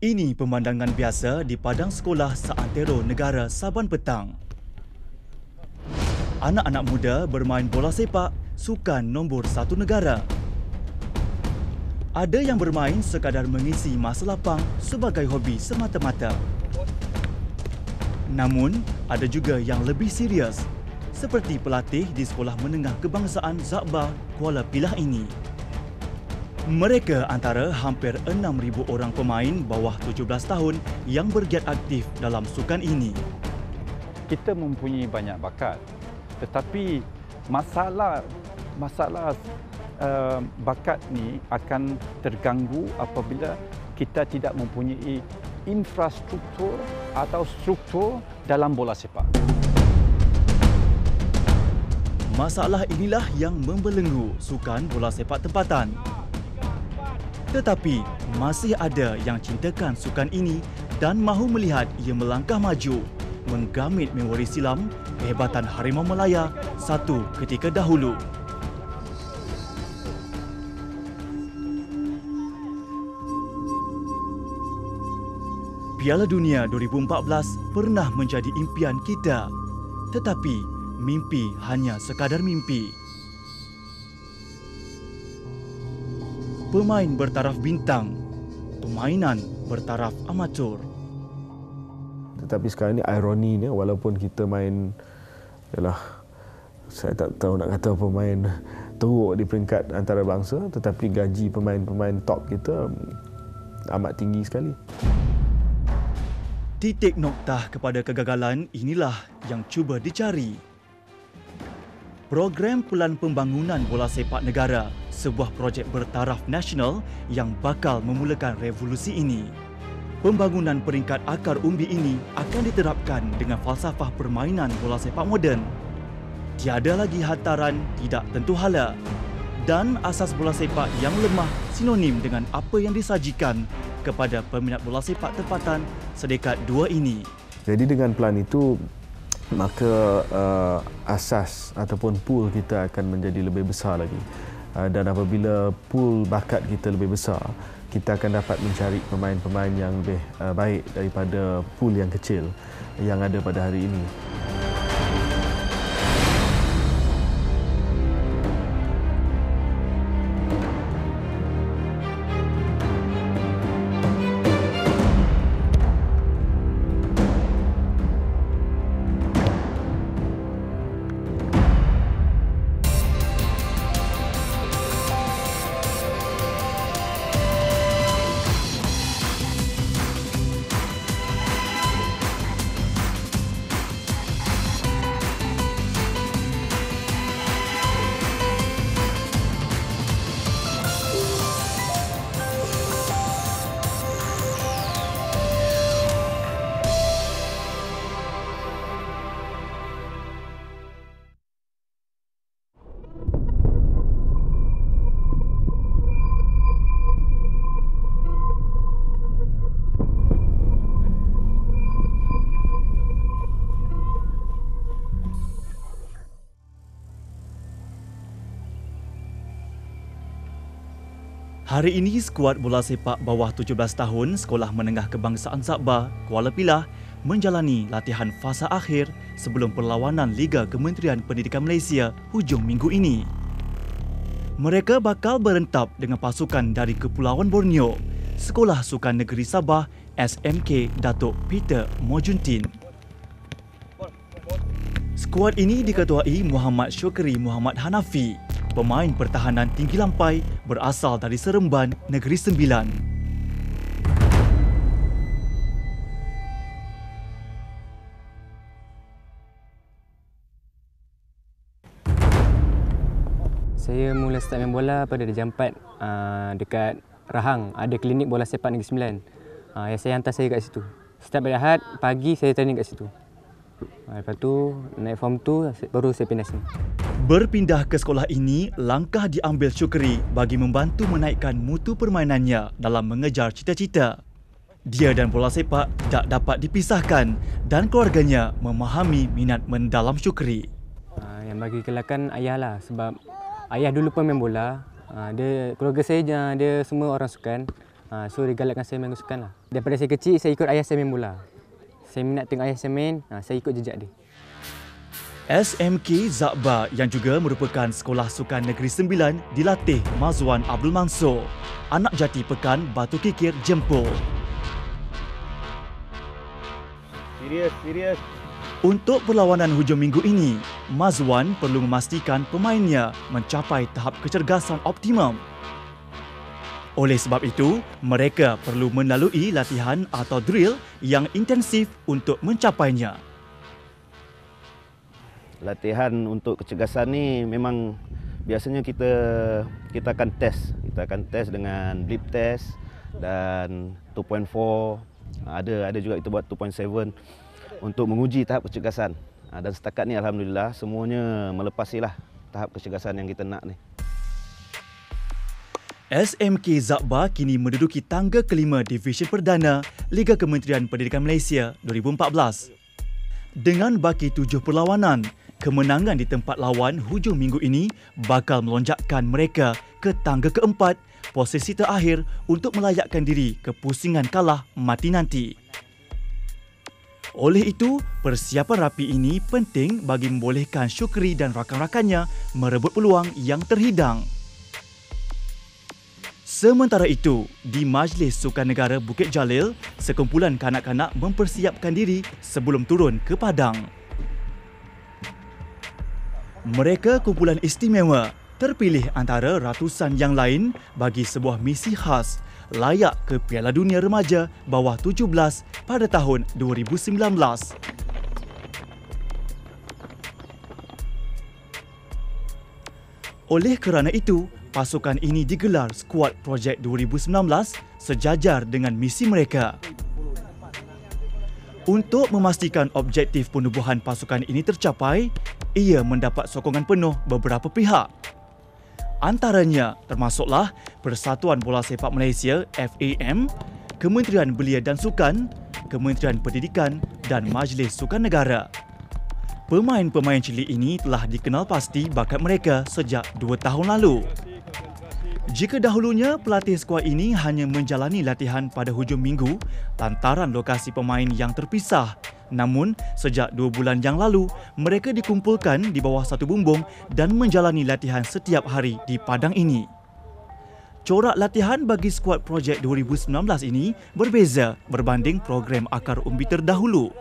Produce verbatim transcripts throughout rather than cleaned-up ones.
Ini pemandangan biasa di padang sekolah seantero negara Saban petang. Anak-anak muda bermain bola sepak, sukan nombor satu negara. Ada yang bermain sekadar mengisi masa lapang sebagai hobi semata-mata. Namun, ada juga yang lebih serius, seperti pelatih di Sekolah Menengah Kebangsaan Zakbar, Kuala Pilah ini. Mereka antara hampir enam ribu orang pemain bawah tujuh belas tahun yang bergiat aktif dalam sukan ini. Kita mempunyai banyak bakat, tetapi masalah masalah uh, bakat ni akan terganggu apabila kita tidak mempunyai infrastruktur atau struktur dalam bola sepak. Masalah inilah yang membelenggu sukan bola sepak tempatan. Tetapi masih ada yang cintakan sukan ini dan mahu melihat ia melangkah maju, menggamit memori silam kehebatan Harimau Malaya satu ketika dahulu. Piala Dunia dua ribu empat belas pernah menjadi impian kita, tetapi mimpi hanya sekadar mimpi. Pemain bertaraf bintang, permainan bertaraf amatur. Tetapi sekarang ni ironinya, walaupun kita main, yalah, saya tak tahu nak kata pemain teruk di peringkat antarabangsa, tetapi gaji pemain-pemain top kita amat tinggi sekali. Titik noktah kepada kegagalan inilah yang cuba dicari. Program Pelan Pembangunan Bola Sepak Negara, sebuah projek bertaraf nasional yang bakal memulakan revolusi ini. Pembangunan peringkat akar umbi ini akan diterapkan dengan falsafah permainan bola sepak moden. Tiada lagi hantaran tidak tentu hala. Dan asas bola sepak yang lemah sinonim dengan apa yang disajikan kepada peminat bola sepak tempatan sedekad dua ini. Jadi dengan pelan itu, maka uh, asas ataupun pool kita akan menjadi lebih besar lagi. Uh, dan apabila pool bakat kita lebih besar, kita akan dapat mencari pemain-pemain yang lebih uh, baik daripada pool yang kecil yang ada pada hari ini. Hari ini, skuad bola sepak bawah tujuh belas tahun Sekolah Menengah Kebangsaan Zakbar, Kuala Pilah menjalani latihan fasa akhir sebelum perlawanan Liga Kementerian Pendidikan Malaysia hujung minggu ini. Mereka bakal berentap dengan pasukan dari Kepulauan Borneo, Sekolah Sukan Negeri Sabah S M K Datuk Peter Mojuntin. Skuad ini diketuai Muhammad Syukri Muhammad Hanafi, pemain pertahanan tinggi lampai berasal dari Seremban, Negeri Sembilan. Saya mula start main bola pada jam empat uh, dekat Rahang. Ada klinik bola sepak Negeri Sembilan. Uh, yang saya hantar saya kat situ. Setiap hari Ahad, pagi saya training kat situ. Uh, lepas tu, naik form tu, baru saya pindah sini. Berpindah ke sekolah ini, langkah diambil Syukri bagi membantu menaikkan mutu permainannya dalam mengejar cita-cita. Dia dan bola sepak tak dapat dipisahkan dan keluarganya memahami minat mendalam Syukri. Uh, yang bagi kelakan ayah lah, sebab ayah dulu pun main bola. Uh, dia, keluarga saya dia semua orang sukan. Uh, so dia galakkan saya main sukan lah. Daripada saya kecil saya ikut ayah saya main bola. Saya minat tengok ayah saya main, uh, saya ikut jejak dia. S M K Zakba yang juga merupakan Sekolah Sukan Negeri Sembilan dilatih Mazwan Abdul Mansur, anak jati Pekan Batu Kikir, Jempol. Serius, serius. Untuk perlawanan hujung minggu ini, Mazwan perlu memastikan pemainnya mencapai tahap kecergasan optimum. Oleh sebab itu, mereka perlu melalui latihan atau drill yang intensif untuk mencapainya. Latihan untuk kecergasan ni memang biasanya kita kita akan test. Kita akan test dengan blip test dan two point four. Ada ada juga kita buat two point seven untuk menguji tahap kecergasan. Dan setakat ni alhamdulillah semuanya melepasilah tahap kecergasan yang kita nak ni. S M K Zakba kini menduduki tangga kelima Divisyen Perdana Liga Kementerian Pendidikan Malaysia dua ribu empat belas. Dengan baki tujuh perlawanan, kemenangan di tempat lawan hujung minggu ini bakal melonjakkan mereka ke tangga keempat, posisi terakhir untuk melayakkan diri ke pusingan kalah mati nanti. Oleh itu, persiapan rapi ini penting bagi membolehkan Syukri dan rakan-rakannya merebut peluang yang terhidang. Sementara itu, di Majlis Sukan Negara Bukit Jalil, sekumpulan kanak-kanak mempersiapkan diri sebelum turun ke padang. Mereka kumpulan istimewa, terpilih antara ratusan yang lain bagi sebuah misi khas layak ke Piala Dunia Remaja bawah tujuh belas pada tahun dua ribu sembilan belas. Oleh kerana itu, pasukan ini digelar skuad projek dua ribu sembilan belas sejajar dengan misi mereka. Untuk memastikan objektif penubuhan pasukan ini tercapai, ia mendapat sokongan penuh beberapa pihak. Antaranya termasuklah Persatuan Bola Sepak Malaysia F A M, Kementerian Belia dan Sukan, Kementerian Pendidikan dan Majlis Sukan Negara. Pemain-pemain cilik ini telah dikenal pasti bakat mereka sejak dua tahun lalu. Jika dahulunya pelatih skuad ini hanya menjalani latihan pada hujung minggu lantaran lokasi pemain yang terpisah, namun sejak dua bulan yang lalu mereka dikumpulkan di bawah satu bumbung dan menjalani latihan setiap hari di padang ini. Corak latihan bagi skuad projek dua ribu sembilan belas ini berbeza berbanding program Akar Umbi terdahulu.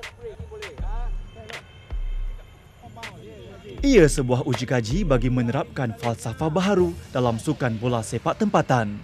Ia sebuah uji kaji bagi menerapkan falsafah baharu dalam sukan bola sepak tempatan.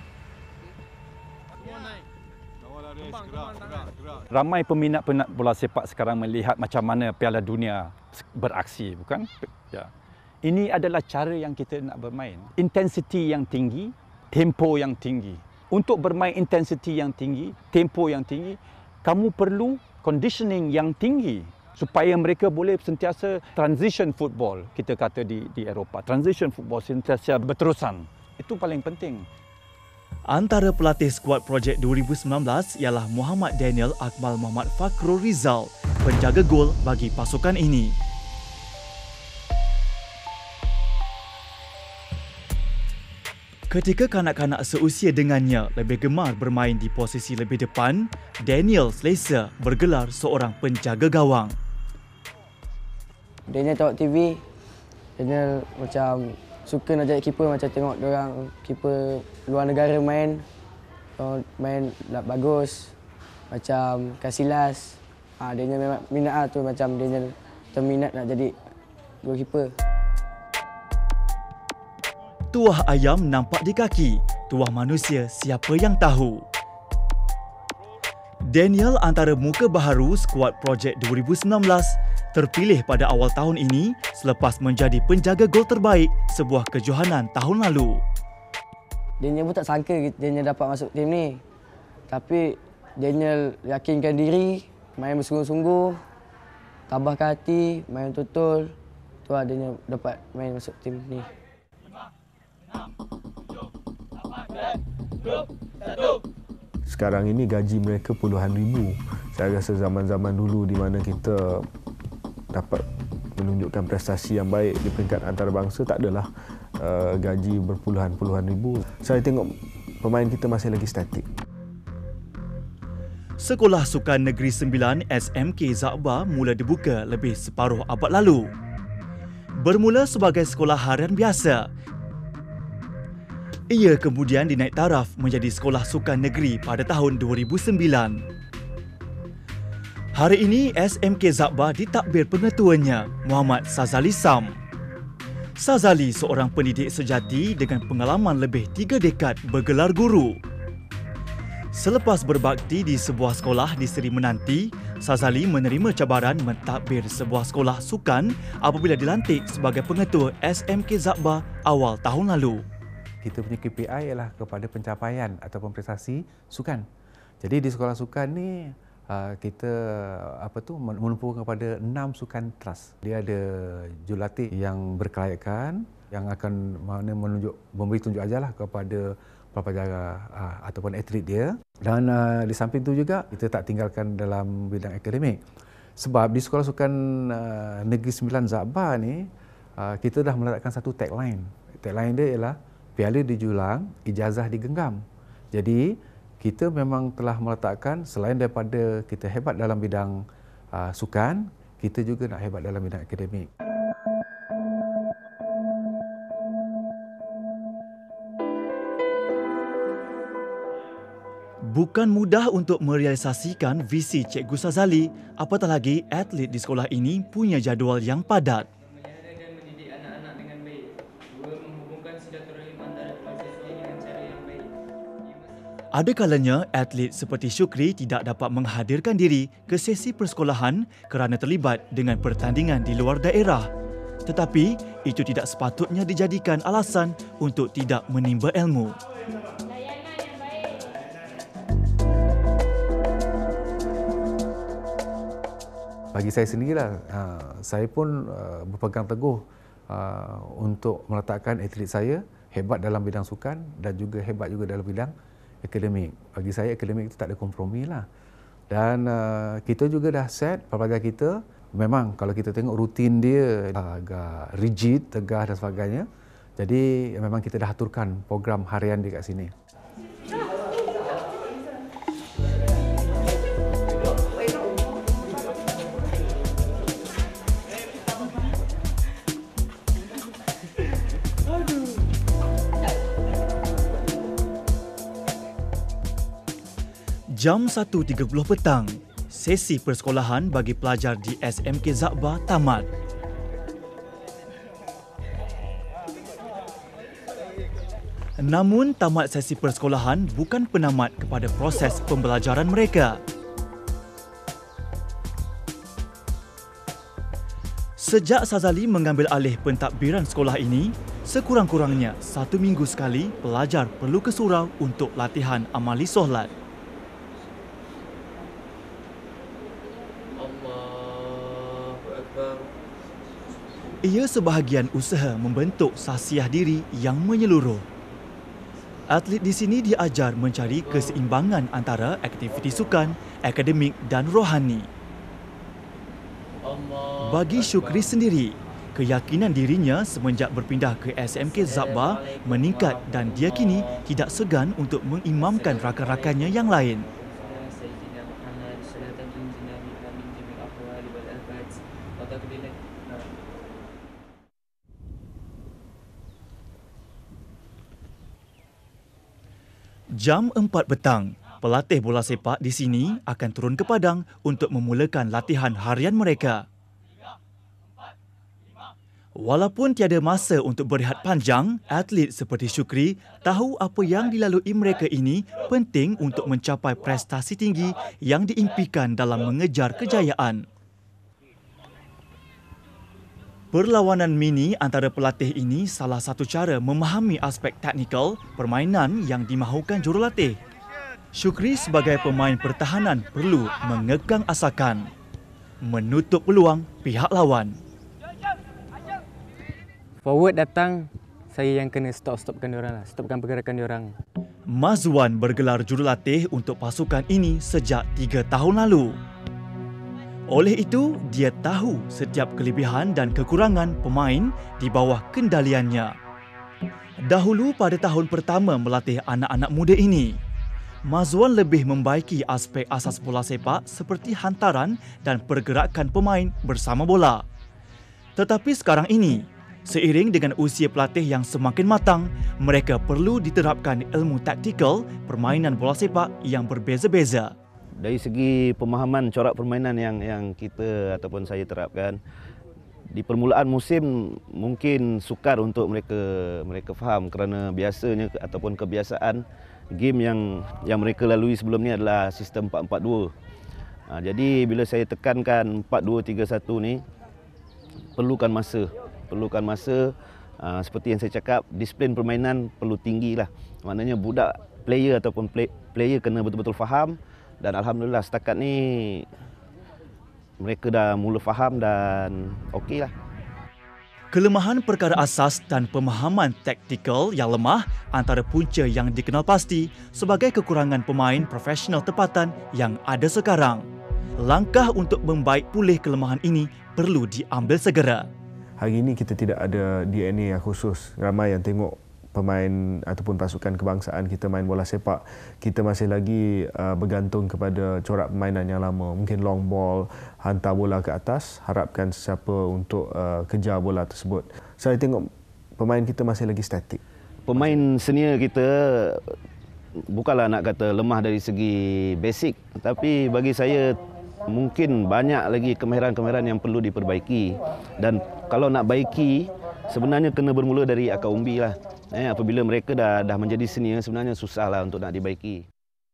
Ramai peminat-peminat bola sepak sekarang melihat macam mana Piala Dunia beraksi, bukan? Ya. Ini adalah cara yang kita nak bermain. Intensiti yang tinggi, tempo yang tinggi. Untuk bermain intensiti yang tinggi, tempo yang tinggi, kamu perlu conditioning yang tinggi supaya mereka boleh sentiasa transition football, kita kata di di Eropah. Transition football sentiasa berterusan. Itu paling penting. Antara pelatih skuad projek dua ribu sembilan belas ialah Muhammad Daniel Akmal Muhammad Fakrul Rizal, penjaga gol bagi pasukan ini. Ketika kanak-kanak seusia dengannya lebih gemar bermain di posisi lebih depan, Daniel selesa bergelar seorang penjaga gawang. Daniel tengok T V, Daniel macam suka nak jadi keeper, macam tengok orang keeper luar negara main, main bagus, macam Casillas. Ha, Daniel memang minat lah tu, macam Daniel terminat nak jadi goalkeeper. Tuah ayam nampak di kaki, tuah manusia siapa yang tahu. Daniel antara muka baharu skuad projek dua ribu sembilan belas terpilih pada awal tahun ini selepas menjadi penjaga gol terbaik sebuah kejohanan tahun lalu. Daniel pun tak sangka Daniel dapat masuk tim ni. Tapi Daniel yakinkan diri, main bersungguh-sungguh, tabahkan hati, main betul-betul. Tu lah Daniel dapat main masuk tim ni. Sekarang ini gaji mereka puluhan ribu. Saya rasa zaman-zaman dulu di mana kita dapat menunjukkan prestasi yang baik di peringkat antarabangsa, tak adalah uh, gaji berpuluhan-puluhan ribu. Saya tengok pemain kita masih lagi statik. Sekolah Sukan Negeri Sembilan S M K Zakba mula dibuka lebih separuh abad lalu. Bermula sebagai sekolah harian biasa, ia kemudian dinaik taraf menjadi Sekolah Sukan Negeri pada tahun dua ribu sembilan. Hari ini S M K Zakba ditadbir pengetuanya Muhammad Sazali Sam. Sazali seorang pendidik sejati dengan pengalaman lebih tiga dekad bergelar guru. Selepas berbakti di sebuah sekolah di Seri Menanti, Sazali menerima cabaran mentadbir sebuah sekolah sukan apabila dilantik sebagai pengetua S M K Zakba awal tahun lalu. Kita punya K P I ialah kepada pencapaian ataupun prestasi sukan. Jadi di sekolah sukan ni kita apa tu menumpukan kepada enam sukan trust. Dia ada jurulatih yang berkelayakan yang akan mana menunjuk memberi tunjuk ajarlah kepada pelajar uh, ataupun atlet dia. Dan uh, di samping itu juga kita tak tinggalkan dalam bidang akademik. Sebab di Sekolah Sukan uh, Negeri Sembilan Zakba ni uh, kita dah meletakkan satu tagline. Tagline dia ialah piala dijulang, ijazah digenggam. Jadi kita memang telah meletakkan selain daripada kita hebat dalam bidang uh, sukan, kita juga nak hebat dalam bidang akademik. Bukan mudah untuk merealisasikan visi Cikgu Sazali, apatah lagi atlet di sekolah ini punya jadual yang padat. Memelihara dan mendidik anak-anak dengan baik. Dua, menghubungkan silaturahim antara keluarga sendiri dengan cara yang baik. Ada kalanya atlet seperti Syukri tidak dapat menghadirkan diri ke sesi persekolahan kerana terlibat dengan pertandingan di luar daerah. Tetapi itu tidak sepatutnya dijadikan alasan untuk tidak menimba ilmu. Bagi saya sendirilah, saya pun berpegang teguh untuk meletakkan atlet saya hebat dalam bidang sukan dan juga hebat juga dalam bidang akademik. Bagi saya akademik itu tak ada kompromi lah. Dan kita juga dah set pelajar kita, memang kalau kita tengok rutin dia agak rigid, tegas dan sebagainya. Jadi memang kita dah aturkan program harian dia kat sini. Jam satu tiga puluh petang, sesi persekolahan bagi pelajar di S M K Zakba tamat. Namun, tamat sesi persekolahan bukan penamat kepada proses pembelajaran mereka. Sejak Sazali mengambil alih pentadbiran sekolah ini, sekurang-kurangnya satu minggu sekali pelajar perlu ke surau untuk latihan amali solat. Ia sebahagian usaha membentuk sasiah diri yang menyeluruh. Atlet di sini diajar mencari keseimbangan antara aktiviti sukan, akademik dan rohani. Bagi Syukri sendiri, keyakinan dirinya semenjak berpindah ke S M K Zakba meningkat dan dia kini tidak segan untuk mengimamkan rakan-rakannya yang lain. Jam empat petang, pelatih bola sepak di sini akan turun ke padang untuk memulakan latihan harian mereka. Walaupun tiada masa untuk berehat panjang, atlet seperti Syukri tahu apa yang dilalui mereka ini penting untuk mencapai prestasi tinggi yang diimpikan dalam mengejar kejayaan. Perlawanan mini antara pelatih ini salah satu cara memahami aspek teknikal permainan yang dimahukan jurulatih. Syukri sebagai pemain pertahanan perlu mengekang asakan, menutup peluang pihak lawan. Forward datang, saya yang kena stop-stopkan diorang lah, stopkan pergerakan diorang. Mazwan bergelar jurulatih untuk pasukan ini sejak tiga tahun lalu. Oleh itu, dia tahu setiap kelebihan dan kekurangan pemain di bawah kendaliannya. Dahulu pada tahun pertama melatih anak-anak muda ini, Mazwan lebih membaiki aspek asas bola sepak seperti hantaran dan pergerakan pemain bersama bola. Tetapi sekarang ini, seiring dengan usia pelatih yang semakin matang, mereka perlu diterapkan ilmu taktikal permainan bola sepak yang berbeza-beza. Dari segi pemahaman corak permainan yang yang kita ataupun saya terapkan, di permulaan musim mungkin sukar untuk mereka mereka faham kerana biasanya ataupun kebiasaan game yang yang mereka lalui sebelum ni adalah sistem empat empat dua. Ha, jadi bila saya tekankan empat dua tiga satu ni, perlukan masa. Perlukan masa, uh, seperti yang saya cakap, disiplin permainan perlu tinggi lah. Maknanya budak player ataupun play, player kena betul-betul faham, dan alhamdulillah setakat ni mereka dah mula faham dan okey lah. Kelemahan perkara asas dan pemahaman taktikal yang lemah antara punca yang dikenal pasti sebagai kekurangan pemain profesional tempatan yang ada sekarang. Langkah untuk membaik pulih kelemahan ini perlu diambil segera. Hari ini kita tidak ada D N A yang khusus. Ramai yang tengok pemain ataupun pasukan kebangsaan kita main bola sepak, kita masih lagi uh, bergantung kepada corak permainan yang lama. Mungkin long ball, hantar bola ke atas, harapkan sesiapa untuk uh, kejar bola tersebut. Saya tengok pemain kita masih lagi statik. Pemain senior kita bukanlah nak kata lemah dari segi basic, tapi bagi saya mungkin banyak lagi kemahiran-kemahiran yang perlu diperbaiki. Dan kalau nak baiki, sebenarnya kena bermula dari akar umbi lah. Eh, apabila mereka dah dah menjadi senior, sebenarnya susahlah untuk nak dibaiki.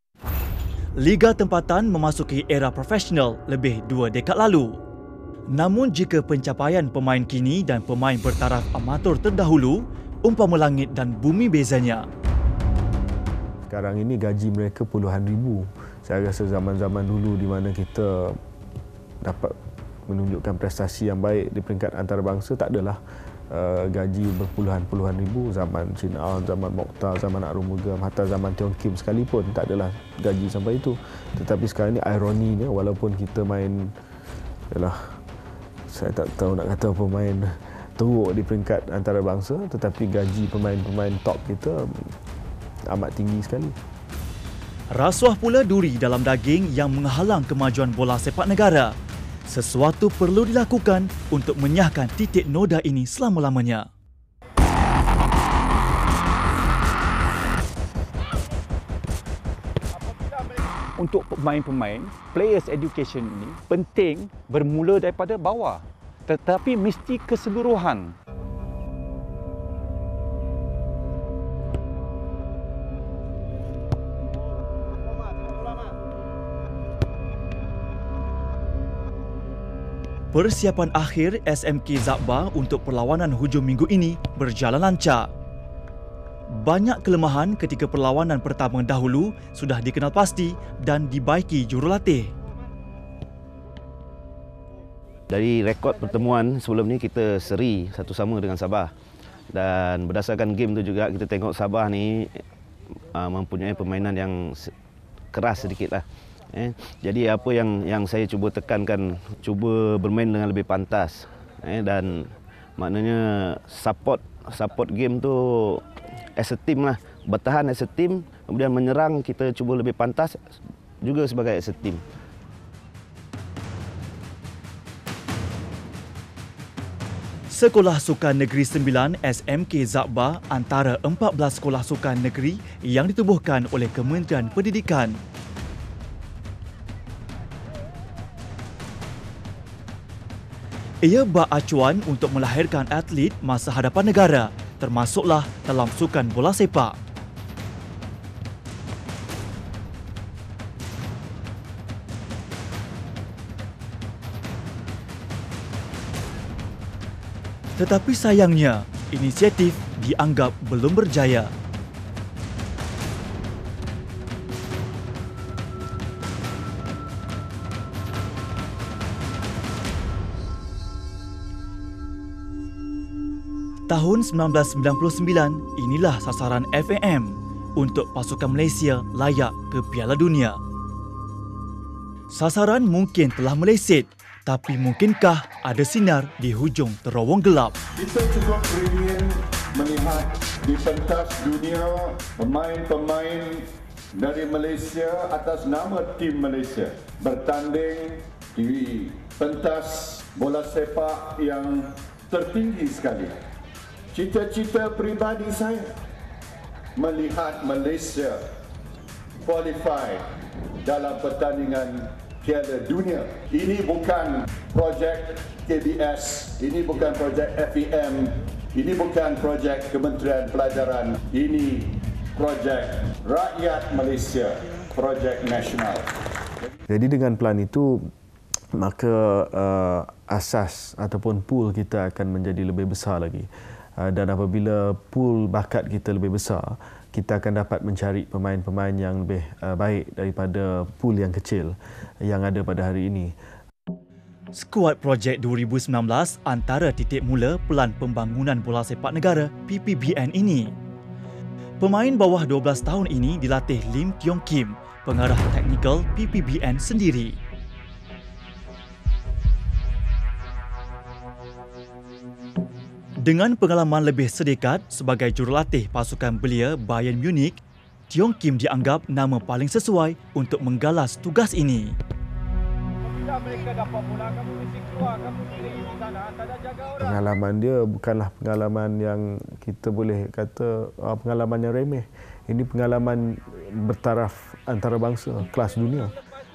Liga tempatan memasuki era profesional lebih dua dekad lalu. Namun jika pencapaian pemain kini dan pemain bertaraf amatur terdahulu, umpama langit dan bumi bezanya. Sekarang ini gaji mereka puluhan ribu. Saya rasa zaman-zaman dulu di mana kita dapat menunjukkan prestasi yang baik di peringkat antarabangsa, tak adalah Uh, gaji berpuluhan-puluhan ribu. Zaman Chin Aw, zaman Mokhtar, zaman Arumugam, hatta zaman Tiong Kim sekalipun tak adalah gaji sampai itu. Tetapi sekarang ini ironinya, walaupun kita main, yalah, saya tak tahu nak kata pemain teruk di peringkat antarabangsa, tetapi gaji pemain-pemain top kita amat tinggi sekali. Rasuah pula duri dalam daging yang menghalang kemajuan bola sepak negara. Sesuatu perlu dilakukan untuk menyahkan titik noda ini selama-lamanya. Untuk pemain-pemain, players education ini penting bermula daripada bawah, tetapi mesti keseluruhan. Persiapan akhir S M K Zabba untuk perlawanan hujung minggu ini berjalan lancar. Banyak kelemahan ketika perlawanan pertama dahulu sudah dikenal pasti dan dibaiki jurulatih. Dari rekod pertemuan sebelum ni kita seri satu sama dengan Sabah. Dan berdasarkan game tu juga kita tengok Sabah ni uh, mempunyai permainan yang keras sedikit lah. Eh, jadi apa yang yang saya cuba tekankan, cuba bermain dengan lebih pantas, eh, dan maknanya support support game tu as a team lah, bertahan as a team, kemudian menyerang kita cuba lebih pantas juga sebagai as a team. Sekolah Sukan Negeri sembilan S M K Zabba antara empat belas sekolah sukan negeri yang ditubuhkan oleh Kementerian Pendidikan. Ia bak acuan untuk melahirkan atlet masa hadapan negara, termasuklah dalam sukan bola sepak. Tetapi sayangnya, inisiatif dianggap belum berjaya. Tahun seribu sembilan ratus sembilan puluh sembilan, inilah sasaran F A M untuk pasukan Malaysia layak ke Piala Dunia. Sasaran mungkin telah meleset, tapi mungkinkah ada sinar di hujung terowong gelap? Kita cukup beringin melihat di pentas dunia pemain-pemain dari Malaysia atas nama tim Malaysia bertanding di pentas bola sepak yang tertinggi sekali. Cita-cita peribadi saya melihat Malaysia qualify dalam pertandingan Piala Dunia. Ini bukan projek K B S, ini bukan projek F E M, ini bukan projek Kementerian Pelajaran, ini projek rakyat Malaysia, projek nasional. Jadi dengan plan itu, maka uh, asas ataupun pool kita akan menjadi lebih besar lagi. Uh, dan apabila pool bakat kita lebih besar, kita akan dapat mencari pemain-pemain yang lebih uh, baik daripada pool yang kecil yang ada pada hari ini. Skuad Projek dua ribu sembilan belas antara titik mula Pelan Pembangunan Bola Sepak Negara P P B N ini. Pemain bawah dua belas tahun ini dilatih Lim Tiong Kim, pengarah teknikal P P B N sendiri. Dengan pengalaman lebih sedekat sebagai jurulatih pasukan belia Bayern Munich, Tiong Kim dianggap nama paling sesuai untuk menggalas tugas ini. Pengalaman dia bukanlah pengalaman yang kita boleh kata uh, pengalaman yang remeh. Ini pengalaman bertaraf antarabangsa, kelas dunia.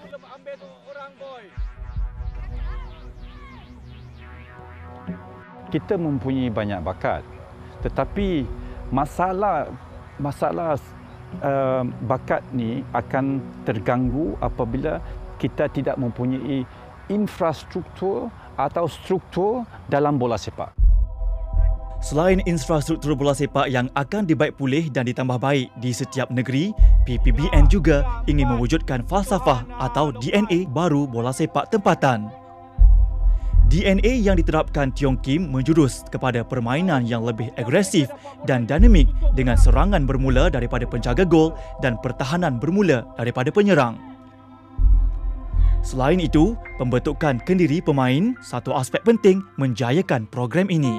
Kita mempunyai banyak bakat, tetapi masalah masalah uh, bakat ni akan terganggu apabila kita tidak mempunyai infrastruktur atau struktur dalam bola sepak. Selain infrastruktur bola sepak yang akan dibaik pulih dan ditambah baik di setiap negeri, P P B N juga ingin mewujudkan falsafah atau D N A baru bola sepak tempatan. D N A yang diterapkan Tiong Kim menjurus kepada permainan yang lebih agresif dan dinamik dengan serangan bermula daripada penjaga gol dan pertahanan bermula daripada penyerang. Selain itu, pembentukan kendiri pemain satu aspek penting menjayakan program ini.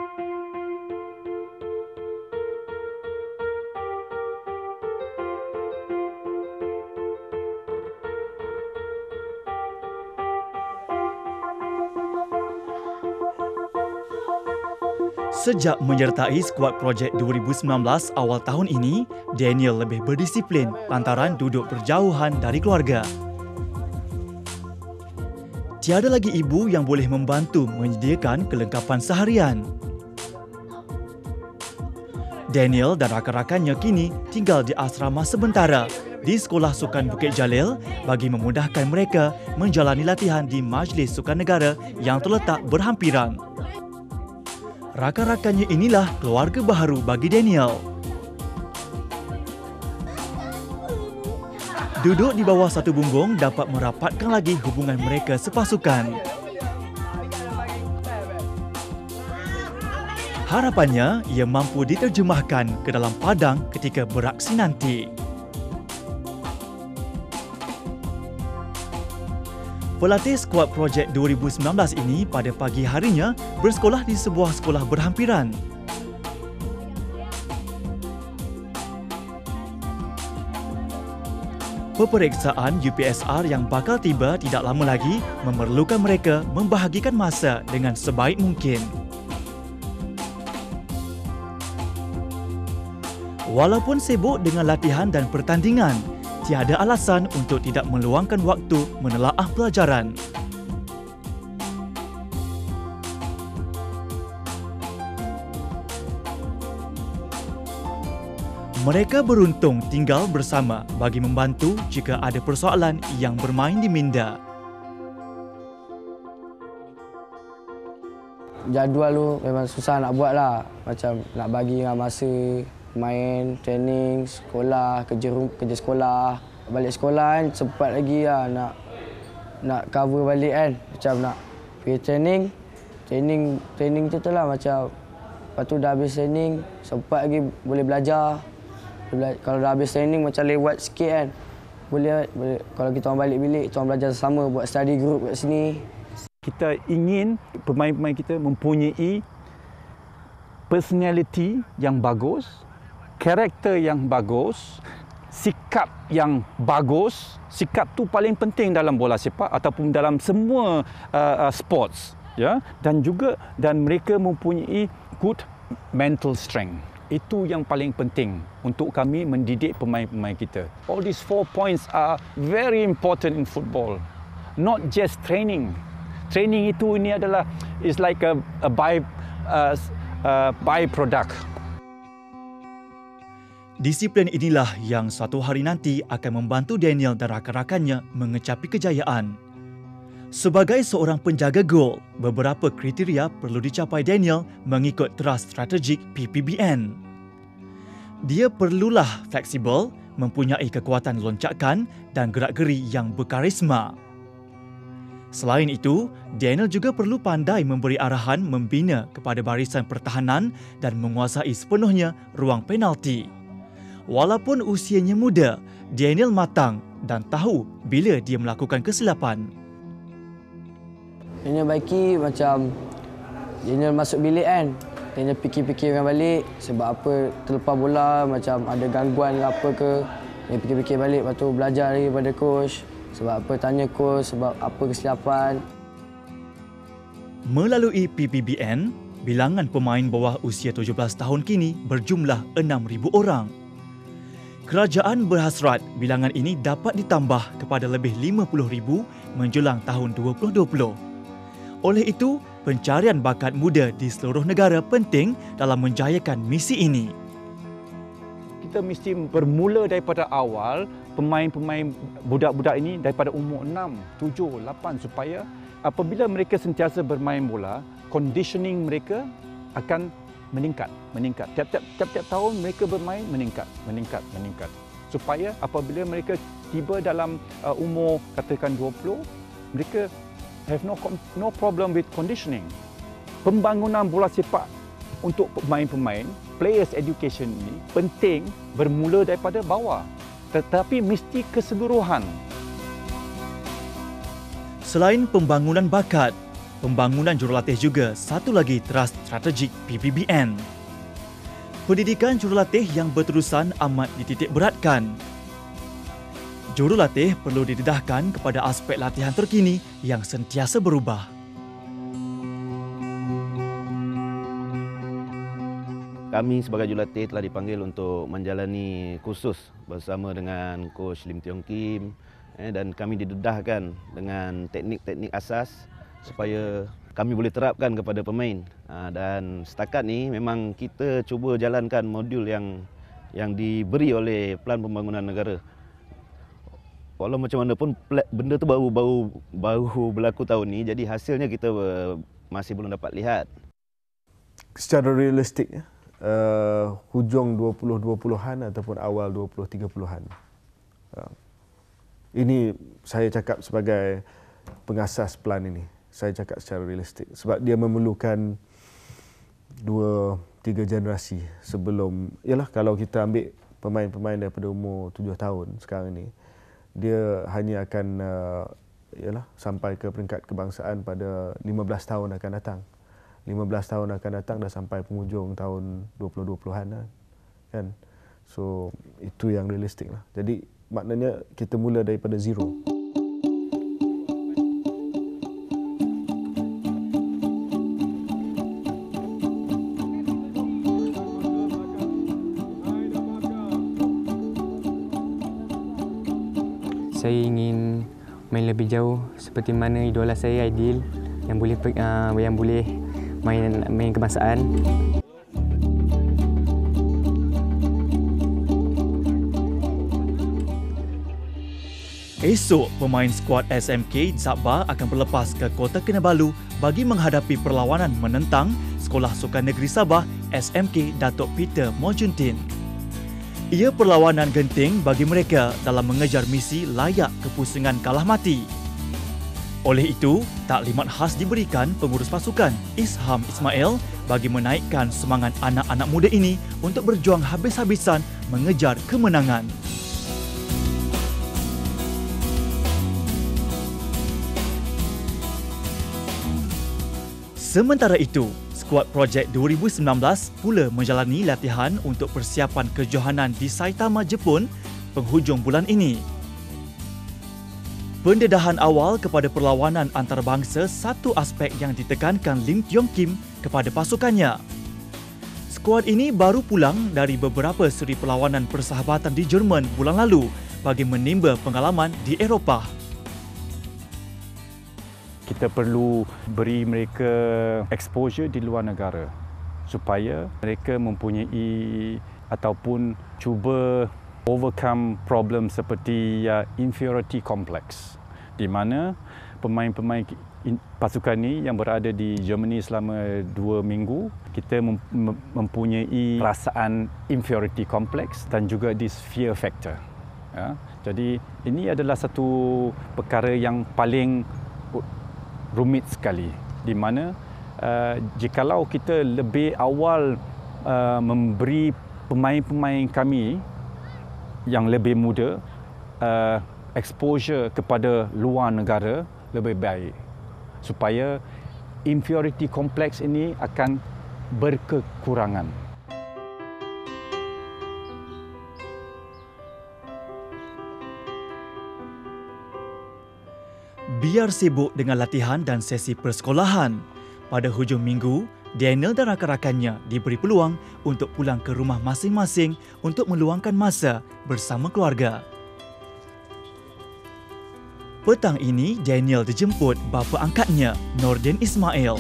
Sejak menyertai skuad Projek dua ribu sembilan belas awal tahun ini, Daniel lebih berdisiplin lantaran duduk berjauhan dari keluarga. Tiada lagi ibu yang boleh membantu menyediakan kelengkapan seharian. Daniel dan rakan-rakannya kini tinggal di asrama sementara di Sekolah Sukan Bukit Jalil bagi memudahkan mereka menjalani latihan di Majlis Sukan Negara yang terletak berhampiran. Rakan-rakannya inilah keluarga baharu bagi Daniel. Duduk di bawah satu bumbung dapat merapatkan lagi hubungan mereka sepasukan. Harapannya, ia mampu diterjemahkan ke dalam padang ketika beraksi nanti. Pelatih skuad Projek dua ribu sembilan belas ini pada pagi harinya bersekolah di sebuah sekolah berhampiran. Peperiksaan U P S R yang bakal tiba tidak lama lagi memerlukan mereka membahagikan masa dengan sebaik mungkin. Walaupun sibuk dengan latihan dan pertandingan, tiada alasan untuk tidak meluangkan waktu menelaah pelajaran. Mereka beruntung tinggal bersama bagi membantu jika ada persoalan yang bermain di minda. Jadual tu memang susah nak buat lah. Macam nak bagi dengan masa main, training, sekolah, kerja kerja sekolah. Balik sekolah kan sempat lagi lah nak nak cover balik kan. Macam nak pergi training, training training tu tu lah macam lepas tu dah habis training, sempat lagi boleh belajar. Kalau dah habis training macam lewat sikit kan. Boleh, boleh kalau kita orang balik bilik, kita orang belajar sama, buat study group kat sini. Kita ingin pemain-pemain kita mempunyai personality yang bagus, karakter yang bagus, sikap yang bagus. Sikap tu paling penting dalam bola sepak ataupun dalam semua uh, uh, sports, ya. Dan juga dan mereka mempunyai good mental strength. Itu yang paling penting untuk kami mendidik pemain-pemain kita. All these four points are very important in football. Not just training. Training itu ini adalah is like a, a by uh, uh, byproduct. Disiplin inilah yang suatu hari nanti akan membantu Daniel dan rakan-rakannya mengecapi kejayaan. Sebagai seorang penjaga gol, beberapa kriteria perlu dicapai Daniel mengikut teras strategik P P B N. Dia perlulah fleksibel, mempunyai kekuatan loncakan dan gerak-geri yang berkarisma. Selain itu, Daniel juga perlu pandai memberi arahan membina kepada barisan pertahanan dan menguasai sepenuhnya ruang penalti. Walaupun usianya muda, Daniel matang dan tahu bila dia melakukan kesilapan. Daniel baiki macam Daniel masuk bilik kan, Daniel fikir-fikirkan balik sebab apa terlepas bola, macam ada gangguan ke apa ke. Dia fikir-fikir balik, lepas tu belajar daripada coach. Sebab apa, tanya coach sebab apa kesilapan. Melalui P P B N, bilangan pemain bawah usia tujuh belas tahun kini berjumlah enam ribu orang. Kerajaan berhasrat bilangan ini dapat ditambah kepada lebih lima puluh ribu menjelang tahun dua ribu dua puluh. Oleh itu, pencarian bakat muda di seluruh negara penting dalam menjayakan misi ini. Kita mesti bermula daripada awal, pemain-pemain budak-budak ini daripada umur enam, tujuh, lapan supaya apabila mereka sentiasa bermain bola, conditioning mereka akan meningkat, meningkat. Tiap-tiap tiap-tiap tahun mereka bermain meningkat, meningkat, meningkat. Supaya apabila mereka tiba dalam uh, umur katakan dua puluh, mereka have no no problem with conditioning. Pembangunan bola sepak untuk pemain-pemain, players education ini penting bermula daripada bawah, tetapi mesti keseluruhan. Selain pembangunan bakat, pembangunan jurulatih juga satu lagi teras strategik P P B N. Pendidikan jurulatih yang berterusan amat dititik beratkan. Jurulatih perlu didedahkan kepada aspek latihan terkini yang sentiasa berubah. Kami sebagai jurulatih telah dipanggil untuk menjalani kursus bersama dengan Coach Lim Tiong Kim, eh, dan kami didedahkan dengan teknik-teknik asas supaya kami boleh terapkan kepada pemain. Ha, dan setakat ni memang kita cuba jalankan modul yang yang diberi oleh Pelan Pembangunan Negara. Walau macam mana pun benda tu baru baru baru berlaku tahun ni, jadi hasilnya kita masih belum dapat lihat. Secara realistik, uh, hujung dua ribu dua puluhan ataupun awal dua ribu tiga puluhan. Uh, ini saya cakap sebagai pengasas plan ini. Saya cakap secara realistik sebab dia memerlukan dua tiga generasi sebelum, yalah, kalau kita ambil pemain-pemain daripada umur tujuh tahun sekarang ni, dia hanya akan uh, yalah, sampai ke peringkat kebangsaan pada lima belas tahun akan datang. lima belas tahun akan datang dah sampai penghujung tahun dua ribu dua puluhan kan. So itu yang realistik lah. Jadi maknanya kita mula daripada zero. Saya ingin main lebih jauh seperti mana idola saya Aidil yang boleh uh, yang boleh main main kebangsaan. Esok, pemain skuad S M K Sabah akan berlepas ke Kota Kinabalu bagi menghadapi perlawanan menentang Sekolah Sukan Negeri Sabah S M K Datuk Peter Mojuntin. Ia perlawanan genting bagi mereka dalam mengejar misi layak kepusingan kalah mati. Oleh itu, taklimat khas diberikan pengurus pasukan Isham Ismail bagi menaikkan semangat anak-anak muda ini untuk berjuang habis-habisan mengejar kemenangan. Sementara itu, skuad projek dua ribu sembilan belas pula menjalani latihan untuk persiapan kejohanan di Saitama, Jepun penghujung bulan ini. Pendedahan awal kepada perlawanan antarabangsa satu aspek yang ditekankan Lim Tiong Kim kepada pasukannya. Skuad ini baru pulang dari beberapa seri perlawanan persahabatan di Jerman bulan lalu bagi menimba pengalaman di Eropah. Kita perlu beri mereka exposure di luar negara supaya mereka mempunyai ataupun cuba overcome problem seperti uh, inferiority complex, di mana pemain-pemain pasukan ini yang berada di Germany selama dua minggu, kita mem mempunyai perasaan inferiority complex dan juga this fear factor. Ya. Jadi ini adalah satu perkara yang paling rumit sekali, di mana uh, jikalau kita lebih awal uh, memberi pemain-pemain kami yang lebih muda uh, exposure kepada luar negara lebih baik, supaya inferiority complex ini akan berkekurangan. Biar sibuk dengan latihan dan sesi persekolahan, pada hujung minggu, Daniel dan rakan-rakannya diberi peluang untuk pulang ke rumah masing-masing untuk meluangkan masa bersama keluarga. Petang ini, Daniel dijemput bapa angkatnya, Nordin Ismail.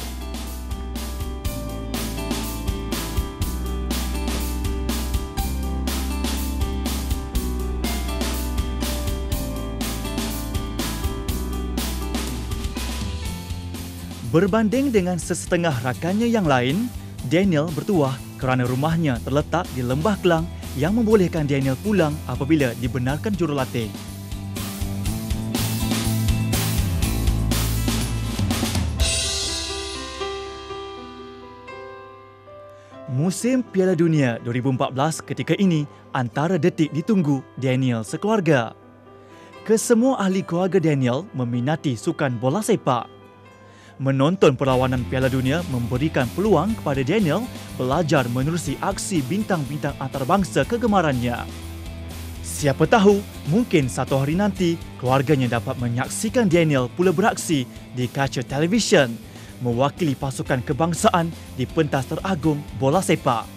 Berbanding dengan sesetengah rakannya yang lain, Daniel bertuah kerana rumahnya terletak di Lembah Kelang yang membolehkan Daniel pulang apabila dibenarkan jurulatih. Musim Piala Dunia dua ribu empat belas ketika ini antara detik ditunggu Daniel sekeluarga. Kesemua ahli keluarga Daniel meminati sukan bola sepak. Menonton perlawanan Piala Dunia memberikan peluang kepada Daniel belajar menerusi aksi bintang-bintang antarabangsa kegemarannya. Siapa tahu, mungkin satu hari nanti keluarganya dapat menyaksikan Daniel pula beraksi di kaca televisyen, mewakili pasukan kebangsaan di pentas teragung bola sepak.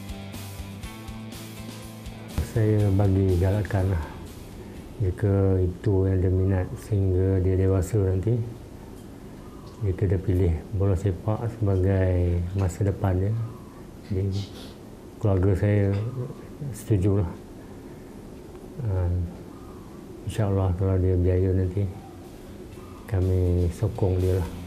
Saya bagi galakan lah, jika itu yang dia minat sehingga dia dewasa nanti, jika dia pilih bola sepak sebagai masa depan dia, jadi keluarga saya setujulah. Uh, InsyaAllah kalau dia berjaya nanti, kami sokong dia lah.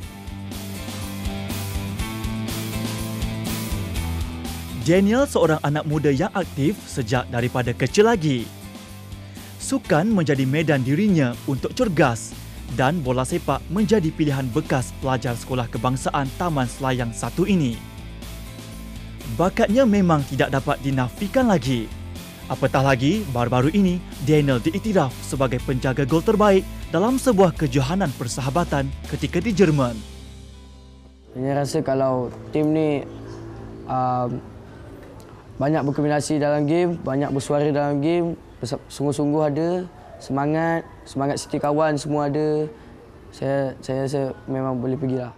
Daniel seorang anak muda yang aktif sejak daripada kecil lagi. Sukan menjadi medan dirinya untuk cergas dan bola sepak menjadi pilihan bekas pelajar sekolah kebangsaan Taman Selayang satu ini. Bakatnya memang tidak dapat dinafikan lagi. Apatah lagi, baru-baru ini Daniel diiktiraf sebagai penjaga gol terbaik dalam sebuah kejohanan persahabatan ketika di Jerman. Saya rasa kalau tim ni um, banyak berkombinasi dalam game, banyak bersuara dalam game, sungguh-sungguh ada, semangat, semangat seti kawan semua ada. Saya saya rasa memang boleh pergilah.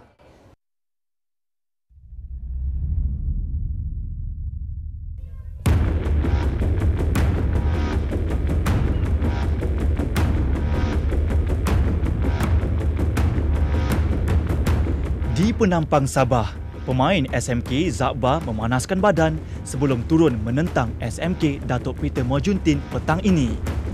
Di Penampang Sabah, pemain S M K Zakba memanaskan badan sebelum turun menentang S M K Datuk Peter Mojuntin petang ini.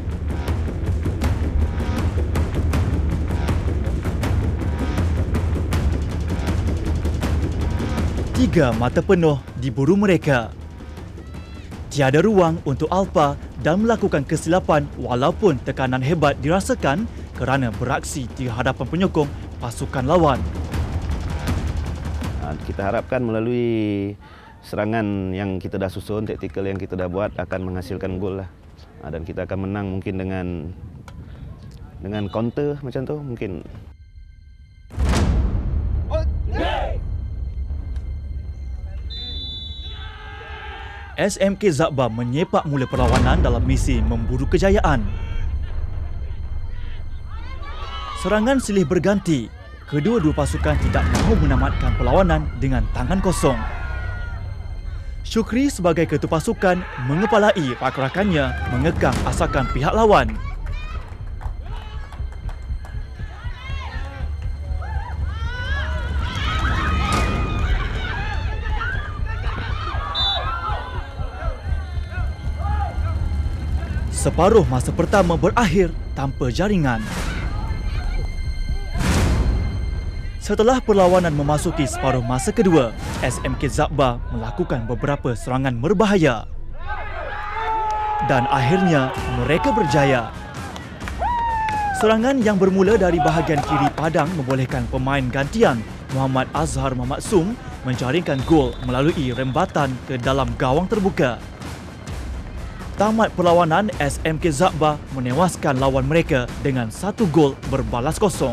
Tiga mata penuh diburu mereka. Tiada ruang untuk alpa dan melakukan kesilapan walaupun tekanan hebat dirasakan kerana beraksi di hadapan penyokong pasukan lawan. Kita harapkan melalui serangan yang kita dah susun, taktikal yang kita dah buat akan menghasilkan gol lah. Dan kita akan menang mungkin dengan dengan counter macam tu mungkin. S M K Zakba menyepak mula perlawanan dalam misi memburu kejayaan. Serangan silih berganti. Kedua-dua pasukan tidak mahu menamatkan perlawanan dengan tangan kosong. Syukri sebagai ketua pasukan mengepalai rakan-rakannya mengekang asakan pihak lawan. Separuh masa pertama berakhir tanpa jaringan. Setelah perlawanan memasuki separuh masa kedua, S M K Zabba melakukan beberapa serangan berbahaya. Dan akhirnya mereka berjaya. Serangan yang bermula dari bahagian kiri padang membolehkan pemain gantian Muhammad Azhar Mamaksum menjaringkan gol melalui rembatan ke dalam gawang terbuka. Tamat perlawanan, S M K Zabba menewaskan lawan mereka dengan satu gol berbalas kosong.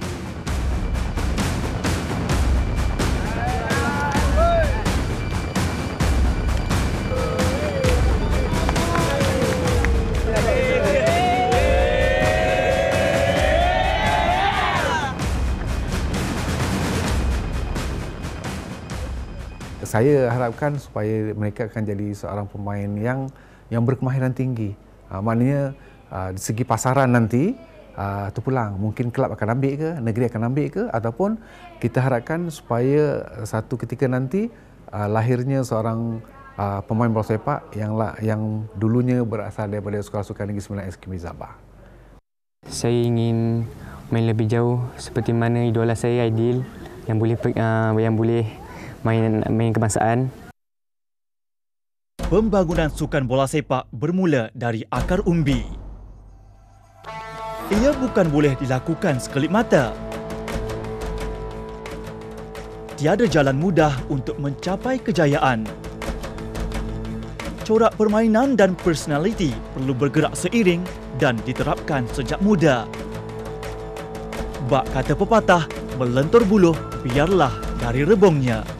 Saya harapkan supaya mereka akan jadi seorang pemain yang yang berkemahiran tinggi. Uh, maknanya uh, di segi pasaran nanti uh, terpulang. Mungkin kelab akan ambil ke, negeri akan ambil ke, ataupun kita harapkan supaya satu ketika nanti uh, lahirnya seorang uh, pemain bola sepak yang yang dulunya berasal daripada Sekolah Sukan Negeri Sembilan S K M Zabba. Saya ingin main lebih jauh seperti mana idola saya Aidil yang boleh uh, yang boleh main main kebangsaan. Pembangunan sukan bola sepak bermula dari akar umbi. Ia bukan boleh dilakukan sekelip mata. Tiada jalan mudah untuk mencapai kejayaan. Corak permainan dan personaliti perlu bergerak seiring dan diterapkan sejak muda. Bak kata pepatah, melentur buluh biarlah dari rebongnya.